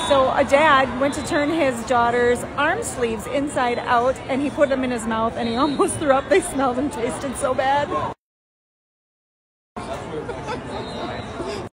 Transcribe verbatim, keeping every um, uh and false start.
So a dad went to turn his daughter's arm sleeves inside out and he put them in his mouth and he almost threw up. They smelled and tasted so bad.